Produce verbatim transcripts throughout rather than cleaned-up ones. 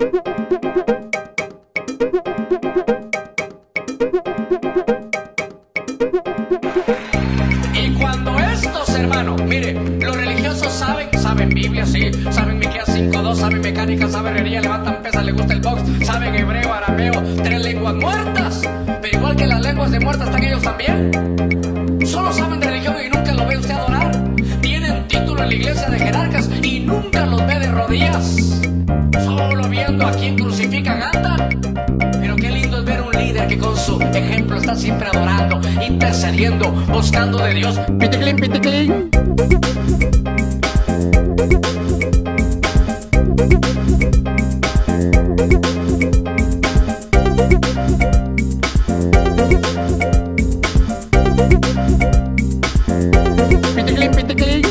Y cuando estos hermanos, mire, los religiosos saben, saben Biblia, sí, saben Miqueas cinco dos, saben mecánica, saben herrería, levantan pesas, les gusta el box, saben hebreo, arameo, tres lenguas muertas, pero igual que las lenguas de muertas están ellos también. Solo saben de religión y nunca los ve usted adorar. Tienen título en la iglesia de jerarcas y nunca los ve de rodillas. Solo viendo a quien crucifican andan. Pero qué lindo es ver un líder que con su ejemplo está siempre adorando, intercediendo, buscando de Dios. Piticlin, piticlin. Piticlin, piticlin.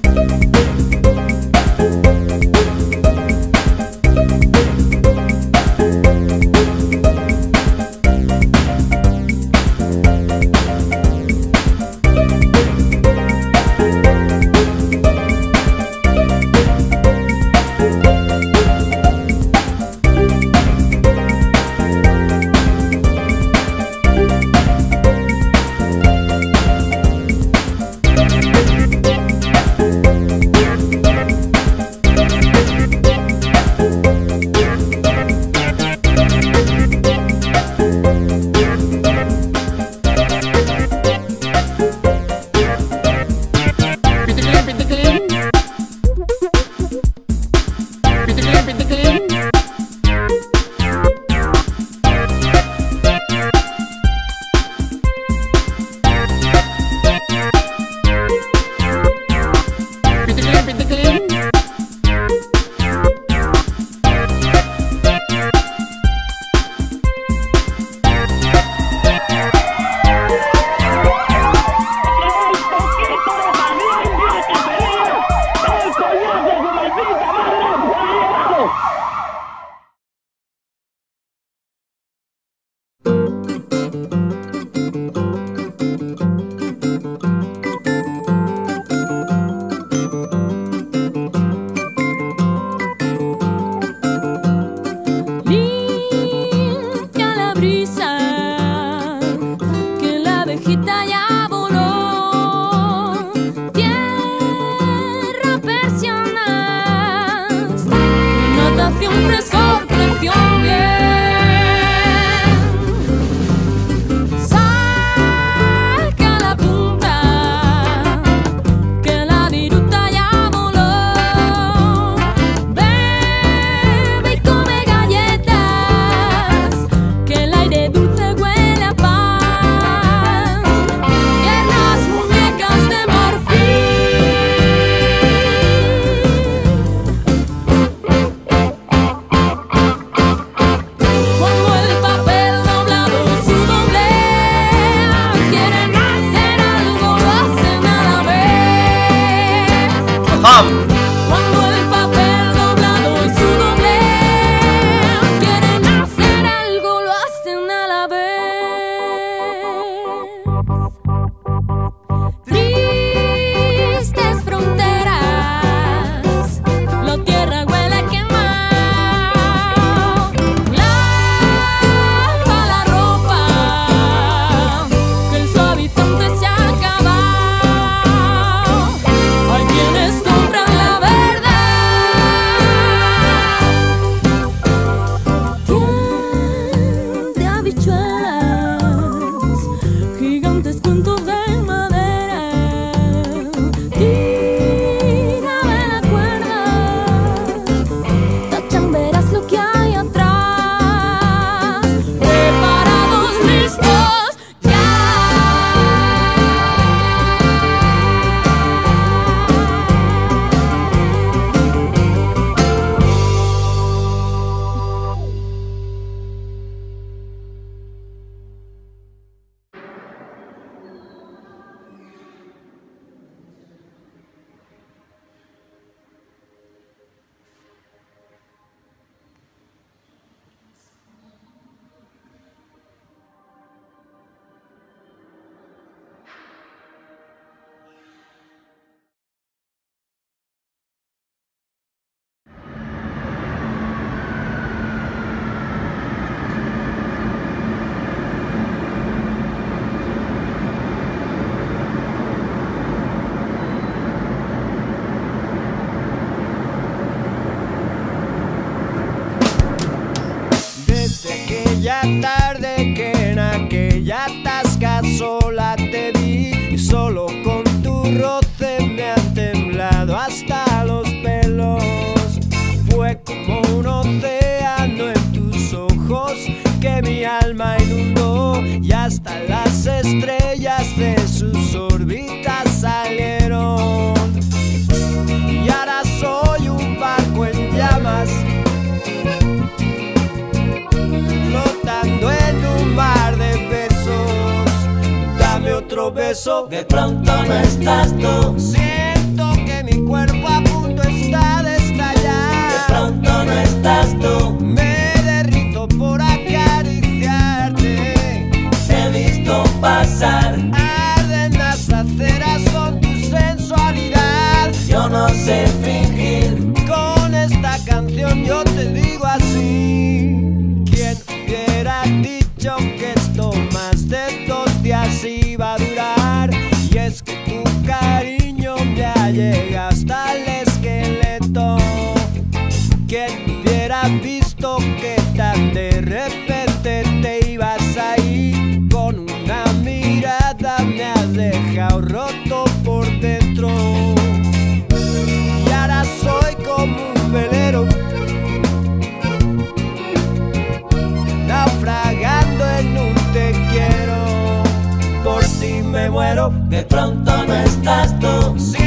Cuando el papel doblado y su doblez quieren hacer algo, lo hacen a la vez. Tristes fronteras, la tierra huele a quemado. Lava la ropa, que el suavizante se ha acabado. Hay quienes compran la aquella tarde que en aquella tasca sola te vi, y solo con tu roce me han temblado hasta los pelos. Fue como un océano en tus ojos que mi alma inundó, y hasta las estrellas de sus órbitas salieron. Y ahora soy un barco en llamas, flotando en un mar de besos. Dame otro beso. De pronto no estás tú. Siento que mi cuerpo a punto está de estallar. De pronto no estás tú. Me derrito por acariciarte. Te he visto pasar. Arden las aceras con tu sensualidad. Yo no sé fingir. Con esta canción yo te digo así: ¿quién hubiera dicho que esto más de dos días iba a durar? Y es que tu cariño ya llega hasta el esqueleto. ¿Quién hubiera visto que tan de repente te ibas a ir? Con una mirada me has dejado roto por dentro. Y ahora soy como un velero, naufragando en un te quiero. Por ti me muero. De pronto no estás tú. Sí,